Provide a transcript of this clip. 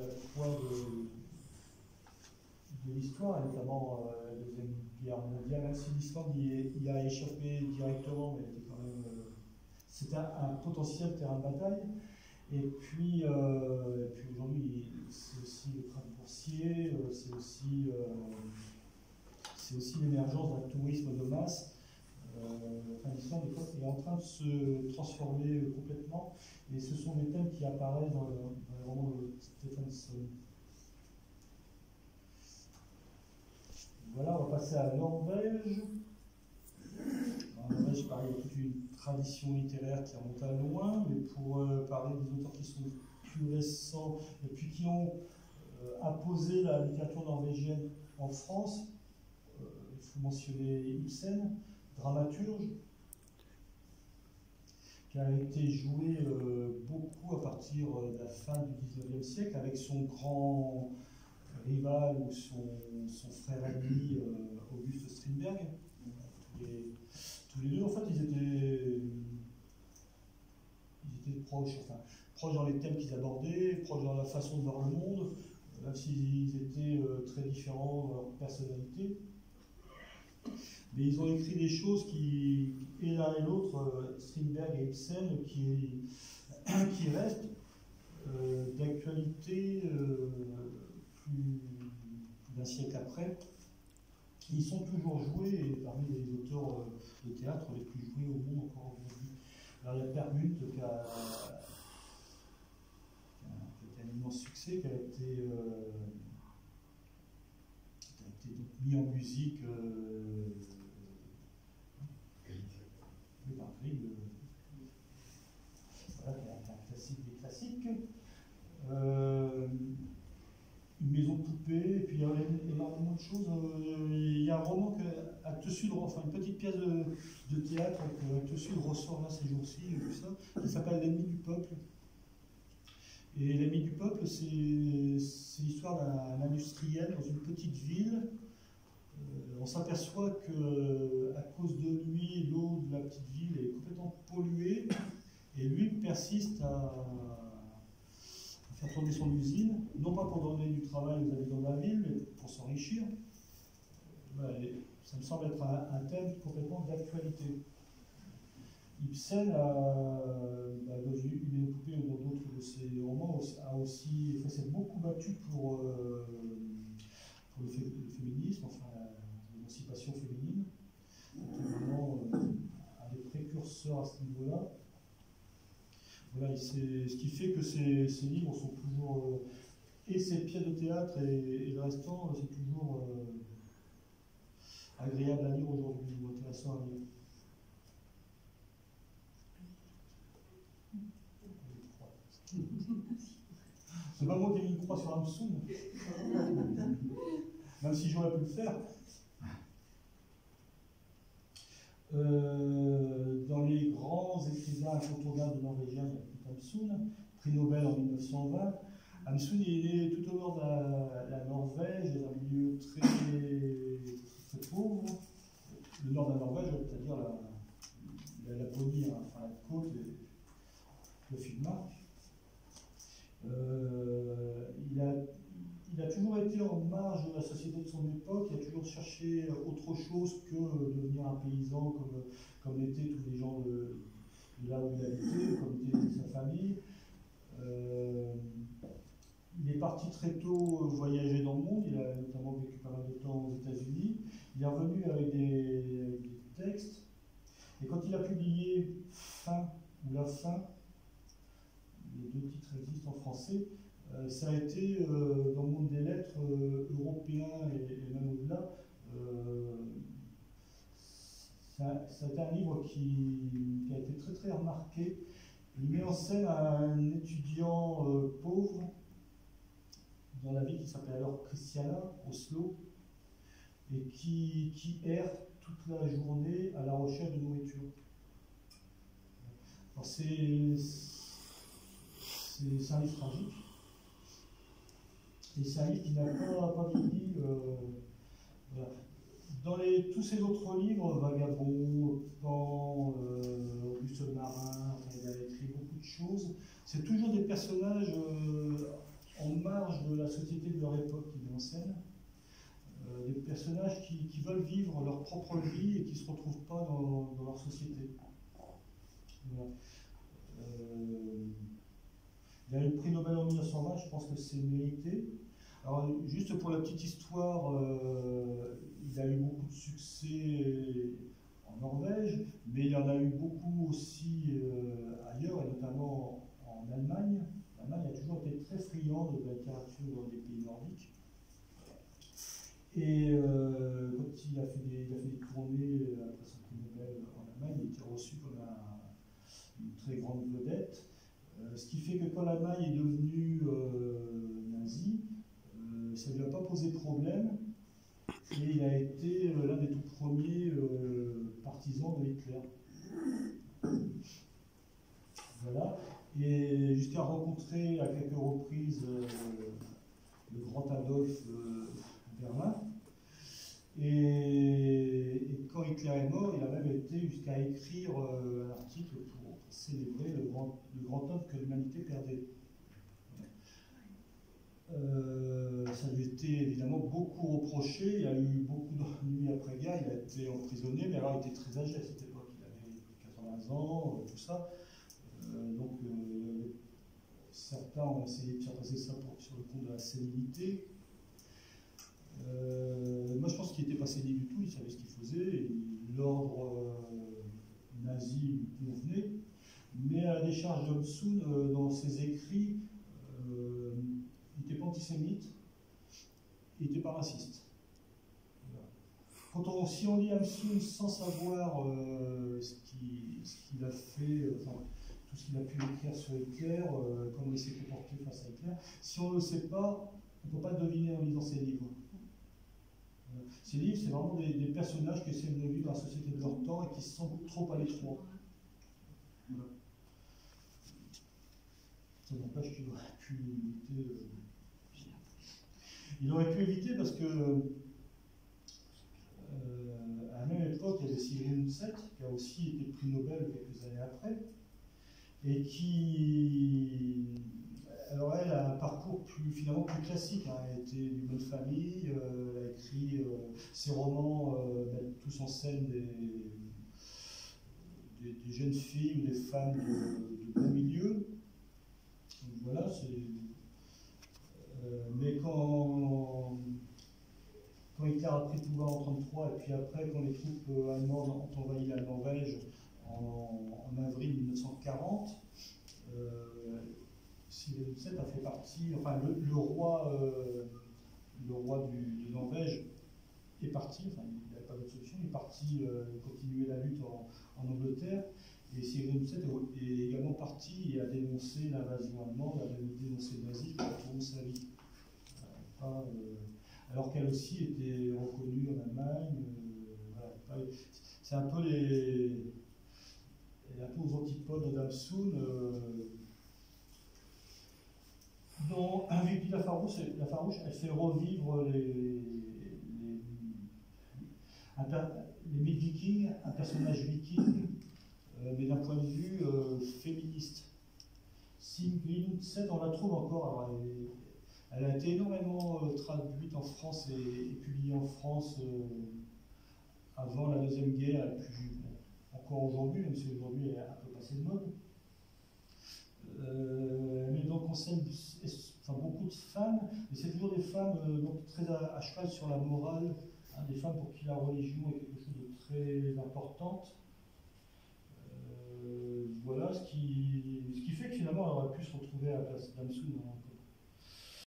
la fois de l'histoire, notamment la Deuxième Guerre mondiale, même si l'Islande y a échappé directement, mais était quand même, c'était un potentiel terrain de bataille. Et puis aujourd'hui, c'est aussi le train boursier, c'est aussi l'émergence d'un tourisme de masse. L'Islande est en train de se transformer complètement, et ce sont des thèmes qui apparaissent dans les romans de Stephenson. Voilà, on va passer à la Norvège. En Norvège, pareil, il y a toute une tradition littéraire qui remonte à loin, mais pour parler des auteurs qui sont plus récents et puis qui ont imposé la littérature norvégienne en France, il faut mentionner Ibsen, dramaturge, qui a été joué beaucoup à partir de la fin du XIXe siècle avec son grand rival ou son frère ami August Strindberg. Tous les deux, en fait, ils étaient proches, enfin, proches dans les thèmes qu'ils abordaient, proches dans la façon de voir le monde, même s'ils étaient très différents dans leur personnalité. Mais ils ont écrit des choses qui, et l'un et l'autre, Strindberg et Ibsen, qui restent d'actualité plus d'un siècle après. Ils sont toujours joués, et parmi les auteurs de théâtre les plus joués au monde encore aujourd'hui. Alors il y a Permunt qui a un immense succès, qui a été donc mis en musique par Grieg, voilà, qui est un classique des classiques. Une maison de poupée, et puis il y a énormément de choses. Il y a un roman Actes Sud, enfin une petite pièce de théâtre que Actes Sud ressort là ces jours-ci, qui s'appelle L'ennemi du peuple. Et L'ennemi du peuple, c'est l'histoire d'un industriel dans une petite ville. On s'aperçoit que à cause de lui, l'eau de la petite ville est complètement polluée, et lui persiste à faire tourner son usine, non pas pour donner du travail aux habitants de la ville, mais pour s'enrichir. Voilà, ça me semble être un thème complètement d'actualité. Ibsen, dans Une maison de poupée ou dans d'autres de ses romans, s'est beaucoup battu pour le féminisme, enfin l'émancipation féminine. C'est vraiment un des précurseurs à ce niveau-là. Voilà, ce qui fait que ces livres sont toujours, et ces pièces de théâtre et le restant, c'est toujours agréable à lire aujourd'hui, ou intéressant à lire. C'est pas moi qui ai mis une croix sur Hamsun, même si j'aurais pu le faire. Dans les grands écrivains incontournables norvégiens, il y a Knut Hamsun, prix Nobel en 1920. Hamsun est né tout au nord de la Norvège, dans un milieu très, très pauvre. Le nord de la Norvège, c'est-à-dire la Laponie, hein, enfin la côte, le Finnmark. Il a toujours été en marge de la société de son époque, il a toujours cherché autre chose que devenir un paysan comme étaient tous les gens de là où il habitait, comme était sa famille. Il est parti très tôt voyager dans le monde, il a notamment vécu pas mal de temps aux États-Unis. Il est revenu avec des textes, et quand il a publié Fin ou La Fin, les deux titres existent en français, ça a été, dans le monde des lettres européen et même au-delà, ça a été un livre qui a été très très remarqué. Il met en scène un étudiant pauvre dans la ville qui s'appelait alors Christiana, Oslo, et qui erre toute la journée à la recherche de nourriture. C'est un livre tragique, et c'est un livre qui n'a pas vieilli. Voilà. Dans tous ces autres livres, Vagabond, Pan, Auguste Marin, enfin, il a écrit beaucoup de choses. C'est toujours des personnages en marge la société de leur époque qui met en scène. Des personnages qui veulent vivre leur propre vie et qui ne se retrouvent pas dans leur société. Voilà. Il a eu le prix Nobel en 1920, je pense que c'est mérité. Alors, juste pour la petite histoire, il a eu beaucoup de succès en Norvège, mais il y en a eu beaucoup aussi ailleurs, et notamment en Allemagne. L'Allemagne a toujours été très friande de la littérature des pays nordiques. Et quand il a fait des tournées après son prix Nobel en Allemagne, il était reçu comme une très grande vedette. Ce qui fait que quand l'Allemagne est devenue nazie, ça ne lui a pas posé problème. Et il a été l'un des tout premiers partisans de Hitler. Voilà. Et jusqu'à rencontrer à quelques reprises le grand Adolf Berlin. Et quand Hitler est mort, il a même été jusqu'à écrire un article pour célébrer le grand homme que l'humanité perdait. Ça lui était évidemment beaucoup reproché. Il y a eu beaucoup d'ennuis après-guerre. Il a été emprisonné, mais alors il était très âgé à cette époque. Il avait 80 ans, tout ça. Donc certains ont essayé de faire passer ça sur le compte de la sénilité. Moi, je pense qu'il n'était pas sénile du tout. Il savait ce qu'il faisait. L'ordre nazi lui convenait. Mais à la décharge d'Homsun, dans ses écrits, il n'était pas antisémite, il n'était pas raciste. Voilà. Si on lit Hamsun sans savoir ce qu'il a fait, tout ce qu'il a pu écrire sur Hitler, comment il s'est comporté face à Hitler, si on ne le sait pas, on ne peut pas le deviner en lisant ses livres. Ces livres, c'est vraiment des personnages qui essaient de vivre dans la société de leur temps et qui se sentent trop à l'étroit. Voilà. Ça n'empêche qu'il aurait pu éviter. Il aurait pu éviter parce que à la même époque, il y avait Sigrid Undset, qui a aussi été prix Nobel quelques années après, et qui, alors elle a un parcours finalement plus classique. Hein. Elle a été d'une bonne famille, elle a écrit ses romans mettent tous en scène des jeunes filles ou des femmes de bon milieu. Donc voilà, mais quand Hitler a pris le pouvoir en 1933, et puis après, quand les troupes allemandes ont envahi la Norvège en avril 1940, Sigrid Undset a fait partie, enfin le roi de Norvège est parti, enfin il n'avait pas d'autre solution, il est parti continuer la lutte en Angleterre. Et Sigrid Undset est également parti et a dénoncé l'invasion allemande, a dénoncé le nazisme pour sa vie. Alors qu'elle aussi était reconnue en Allemagne. Voilà. C'est un peu aux antipodes d'Hamsun. Dans Invictus la Farouche, elle fait revivre les mythes vikings, un personnage viking, mais d'un point de vue féministe. Sigrid Undset, on la trouve encore. Alors elle a été énormément traduite en France et publiée en France avant la Deuxième Guerre, et puis encore aujourd'hui, même si aujourd'hui elle est un peu passée de mode. Mais donc on scène beaucoup de femmes, mais c'est toujours des femmes donc très à cheval sur la morale, hein, des femmes pour qui la religion est quelque chose de très importante. Voilà, ce qui fait que finalement elle aurait pu se retrouver à la place d'Hamsun.